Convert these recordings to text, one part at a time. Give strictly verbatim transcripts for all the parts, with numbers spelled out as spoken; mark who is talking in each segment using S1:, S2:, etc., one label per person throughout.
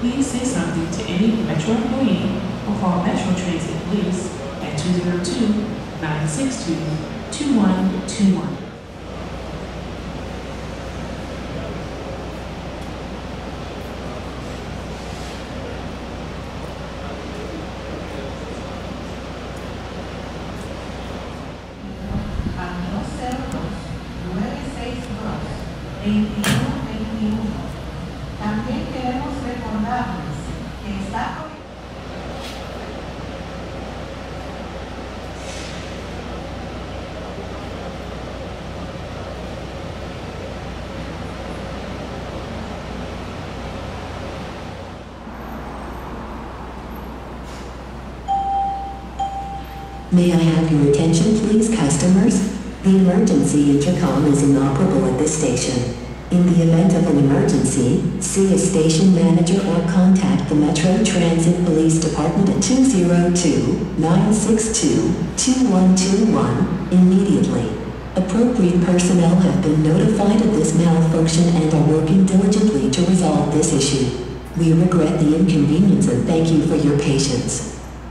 S1: please say something to any Metro employee or call Metro Transit Police at two zero two, nine six two, two one two one.
S2: veintiuno veintiuno. También queremos recordarles que está
S3: May I have your attention please, customers? The emergency intercom is inoperable at this station. In the event of an emergency, see a station manager or contact the Metro Transit Police Department at two zero two, nine six two, two one two one immediately. Appropriate personnel have been notified of this malfunction and are working diligently to resolve this issue. We regret the inconvenience and thank you for your patience.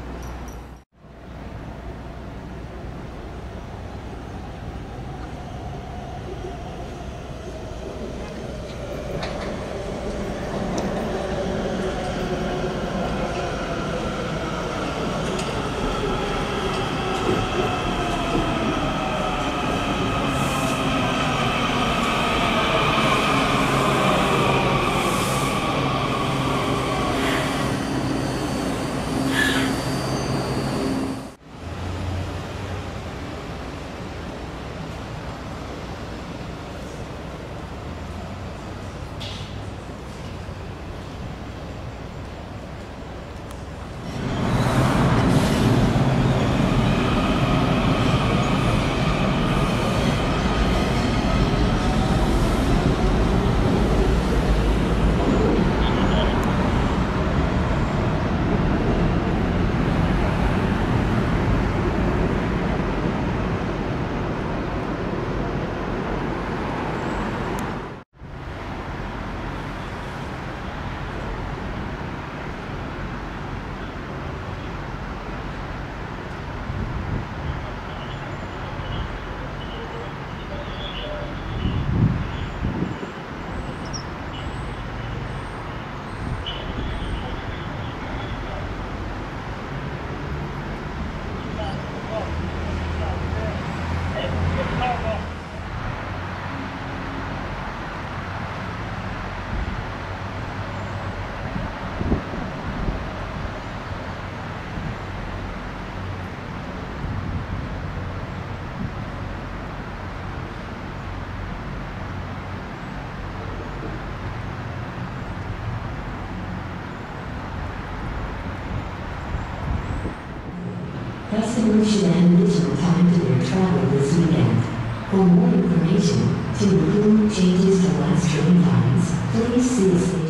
S3: Customers should have additional time to their travel this weekend. For more information, to include changes to last train times, please see